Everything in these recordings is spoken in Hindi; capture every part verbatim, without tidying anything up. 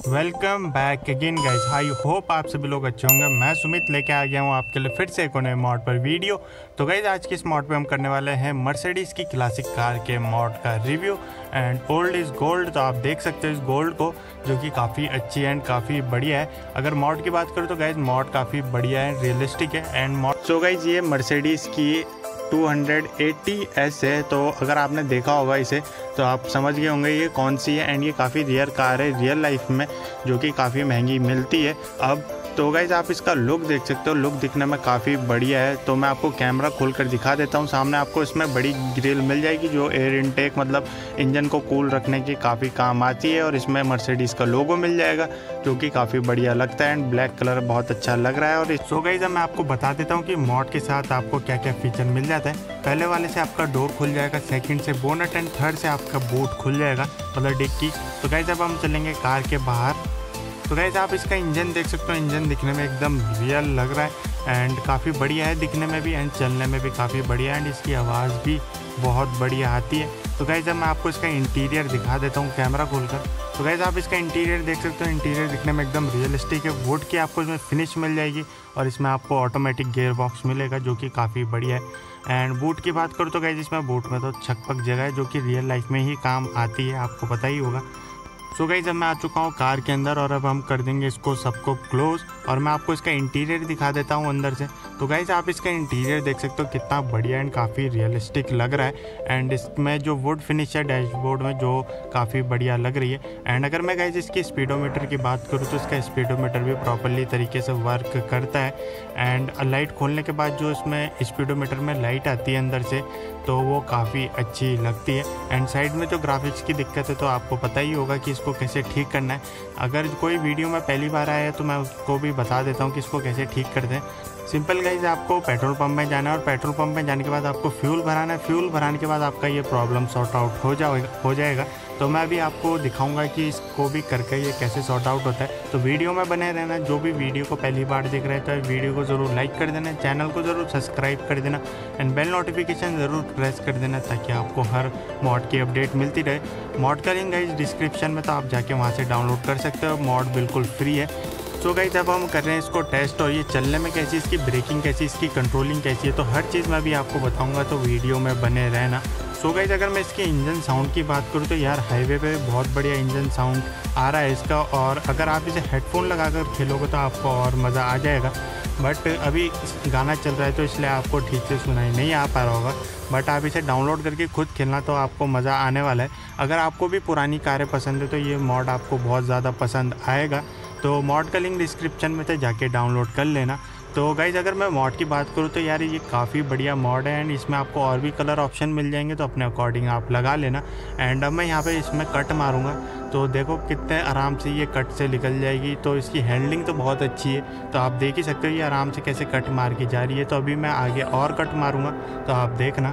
Welcome back again guys. I hope आप सभी लोग अच्छे होंगे। मैं सुमित लेके आ गया हूँ आपके लिए फिर से एक नए मॉड पर वीडियो। तो गाइस आज की इस मॉड पे हम करने वाले हैं मर्सिडीज़ की क्लासिक कार के मॉड का review and old is gold. तो आप देख सकते हो इस गोल्ड को, जो कि काफ़ी अच्छी एंड काफ़ी बढ़िया है। अगर मॉड की बात करूँ तो गाइस मॉड काफ़ी बढ़िया है, रियलिस्टिक है एंड मॉड। सो गाइस ये मर्सिडीज़ की टू एटी एस है। तो अगर आपने देखा होगा इसे तो आप समझ गए होंगे ये कौन सी है एंड ये काफ़ी रेयर कार है रियल लाइफ में, जो कि काफ़ी महंगी मिलती है अब। तो गाइज आप इसका लुक देख सकते हो, लुक दिखने में काफ़ी बढ़िया है। तो मैं आपको कैमरा खोल कर दिखा देता हूँ। सामने आपको इसमें बड़ी ग्रिल मिल जाएगी जो एयर इनटेक मतलब इंजन को कूल रखने की काफ़ी काम आती है, और इसमें मर्सिडीज़ का लोगो मिल जाएगा जो कि काफ़ी बढ़िया लगता है एंड ब्लैक कलर बहुत अच्छा लग रहा है। और सो गाइज मैं आपको बता देता हूँ कि मॉड के साथ आपको क्या क्या फीचर मिल जाता है। पहले वाले से आपका डोर खुल जाएगा, सेकंड से बोनट एंड थर्ड से आपका बूट खुल जाएगा मतलब डिक्की। तो गाइज अब हम चलेंगे कार के बाहर। तो गाइज आप इसका इंजन देख सकते हो, इंजन दिखने में एकदम रियल लग रहा है एंड काफ़ी बढ़िया है दिखने में भी एंड चलने में भी काफ़ी बढ़िया है एंड इसकी आवाज़ भी बहुत बढ़िया आती है। तो गाइज अब मैं आपको इसका इंटीरियर दिखा देता हूँ कैमरा खोलकर। तो गाइज आप इसका इंटीरियर देख सकते हो, इंटीरियर दिखने में एकदम रियलिस्टिक है। वुड की आपको इसमें फिनिश मिल जाएगी और इसमें आपको ऑटोमेटिक गियर बॉक्स मिलेगा जो कि काफ़ी बढ़िया है। एंड बूट की बात करूँ तो गाइज इसमें बूट में तो छकपक जगह है जो कि रियल लाइफ में ही काम आती है, आपको पता ही होगा। सो so गाइज अब मैं आ चुका हूँ कार के अंदर और अब हम कर देंगे इसको सबको क्लोज और मैं आपको इसका इंटीरियर दिखा देता हूँ अंदर से। तो गाइज आप इसका इंटीरियर देख सकते हो कितना बढ़िया एंड काफ़ी रियलिस्टिक लग रहा है एंड इसमें जो वुड फिनिश है डैशबोर्ड में जो काफ़ी बढ़िया लग रही है। एंड अगर मैं गाइज इसकी स्पीडोमीटर की बात करूँ तो इसका स्पीडोमीटर भी प्रॉपरली तरीके से वर्क करता है एंड लाइट खोलने के बाद जो इसमें स्पीडोमीटर में लाइट आती है अंदर से तो वो काफ़ी अच्छी लगती है। एंड साइड में जो ग्राफिक्स की दिक्कत है तो आपको पता ही होगा कि इसको कैसे ठीक करना है। अगर कोई वीडियो में पहली बार आया है तो मैं उसको भी बता देता हूँ कि इसको कैसे ठीक करते हैं। सिंपल गाइज आपको पेट्रोल पंप में जाना है और पेट्रोल पंप में जाने के बाद आपको फ्यूल भराना है। फ्यूल भराने के बाद आपका ये प्रॉब्लम सॉर्ट आउट हो जाएगा हो जाएगा तो मैं भी आपको दिखाऊंगा कि इसको भी करके ये कैसे सॉर्ट आउट होता है। तो वीडियो में बने रहना। जो भी वीडियो को पहली बार देख रहे हैं तो वीडियो को ज़रूर लाइक कर देना, चैनल को ज़रूर सब्सक्राइब कर देना एंड बेल नोटिफिकेशन ज़रूर प्रेस कर देना ताकि आपको हर मॉड की अपडेट मिलती रहे। मॉड का लिंक गाइज डिस्क्रिप्शन में, तो आप जाके वहाँ से डाउनलोड कर सकते हो। मॉड बिल्कुल फ्री है। सो गाइज जब हम कर रहे हैं इसको टेस्ट और ये चलने में कैसी, इसकी ब्रेकिंग कैसी, इसकी कंट्रोलिंग कैसी है, तो हर चीज़ मैं भी आपको बताऊंगा, तो वीडियो में बने रहना। सो गाइज अगर मैं इसके इंजन साउंड की बात करूँ तो यार हाईवे पे बहुत बढ़िया इंजन साउंड आ रहा है इसका, और अगर आप इसे हेडफोन लगाकर खेलोगे तो आपको और मज़ा आ जाएगा। बट अभी गाना चल रहा है तो इसलिए आपको ठीक से सुनाई नहीं आ पा रहा होगा, बट आप इसे डाउनलोड करके खुद खेलना तो आपको मज़ा आने वाला है। अगर आपको भी पुरानी कारें पसंद है तो ये मॉड आपको बहुत ज़्यादा पसंद आएगा। तो मॉड का लिंक डिस्क्रिप्शन में से जाके डाउनलोड कर लेना। तो गाइज अगर मैं मॉड की बात करूँ तो यार ये काफ़ी बढ़िया मॉड है एंड इसमें आपको और भी कलर ऑप्शन मिल जाएंगे, तो अपने अकॉर्डिंग आप लगा लेना। एंड अब मैं यहाँ पे इसमें कट मारूंगा तो देखो कितने आराम से ये कट से निकल जाएगी। तो इसकी हैंडलिंग तो बहुत अच्छी है, तो आप देख ही सकते हो ये आराम से कैसे कट मार के जा रही है। तो अभी मैं आगे और कट मारूंगा तो आप देखना।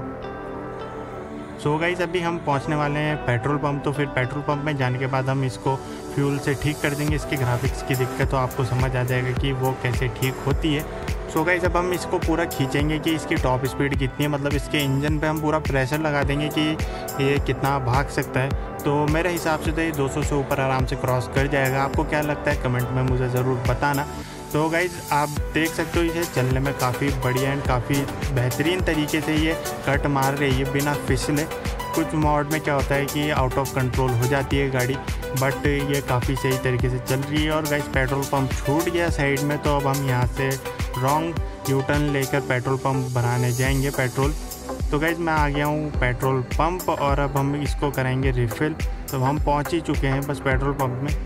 सो गाइज अभी हम पहुंचने वाले हैं पेट्रोल पंप। तो फिर पेट्रोल पंप में जाने के बाद हम इसको फ्यूल से ठीक कर देंगे। इसकी ग्राफिक्स की दिक्कत तो आपको समझ आ जाएगा कि वो कैसे ठीक होती है। सो गाइज अब हम इसको पूरा खींचेंगे कि इसकी टॉप स्पीड कितनी है, मतलब इसके इंजन पे हम पूरा प्रेशर लगा देंगे कि ये कितना भाग सकता है। तो मेरे हिसाब से तो ये दो सौ से ऊपर आराम से क्रॉस कर जाएगा। आपको क्या लगता है कमेंट में मुझे ज़रूर बताना। तो गाइज़ आप देख सकते हो इसे चलने में काफ़ी बढ़िया एंड काफ़ी बेहतरीन तरीके से ये कट मार रही है बिना फिसले। कुछ मॉड में क्या होता है कि आउट ऑफ कंट्रोल हो जाती है गाड़ी, बट ये काफ़ी सही तरीके से चल रही है। और गाइज़ पेट्रोल पंप छूट गया साइड में, तो अब हम यहाँ से रॉन्ग यू टर्न लेकर पेट्रोल पंप भराने जाएंगे पेट्रोल। तो गाइज़ मैं आ गया हूँ पेट्रोल पंप और अब हम इसको कराएंगे रिफ़िल। तो हम पहुँच ही चुके हैं बस पेट्रोल पंप में।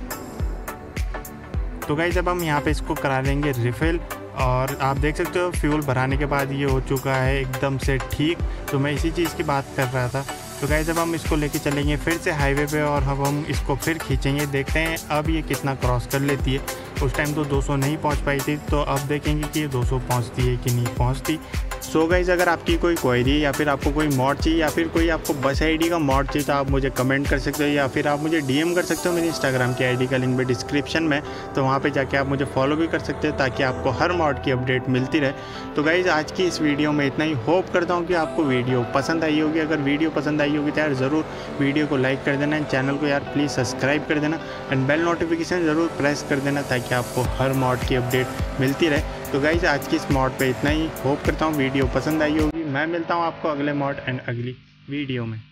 तो गाइज अब हम यहाँ पे इसको करा लेंगे रिफ़िल और आप देख सकते हो फ्यूल भराने के बाद ये हो चुका है एकदम से ठीक। तो मैं इसी चीज़ की बात कर रहा था। तो गाइज अब हम इसको लेके चलेंगे फिर से हाईवे पे और अब हम इसको फिर खींचेंगे, देखते हैं अब ये कितना क्रॉस कर लेती है। उस टाइम तो दो सौ नहीं पहुँच पाई थी, तो अब देखेंगे कि ये दो सौ पहुँचती है कि नहीं पहुँचती। सो गाइज अगर आपकी कोई क्वेरी या फिर आपको कोई मॉड चाहिए या फिर कोई आपको बस आईडी का मॉड चाहिए तो आप मुझे कमेंट कर सकते हो या फिर आप मुझे डीएम कर सकते हो मेरी इंस्टाग्राम की आईडी का लिंक भी डिस्क्रिप्शन में, तो वहाँ पे जाके आप मुझे फॉलो भी कर सकते हो ताकि आपको हर मॉड की अपडेट मिलती रहे। तो गाइज आज की इस वीडियो में इतना ही। होप करता हूँ कि आपको वीडियो पसंद आई होगी। अगर वीडियो पसंद आई होगी तो यार ज़रूर वीडियो को लाइक कर देना, चैनल को यार प्लीज़ सब्सक्राइब कर देना एंड बेल नोटिफिकेशन ज़रूर प्रेस कर देना ताकि आपको हर मॉड की अपडेट मिलती रहे। तो गाइज आज की इस मॉड पे इतना ही। होप करता हूँ वीडियो पसंद आई होगी। मैं मिलता हूँ आपको अगले मॉड एंड अगली वीडियो में।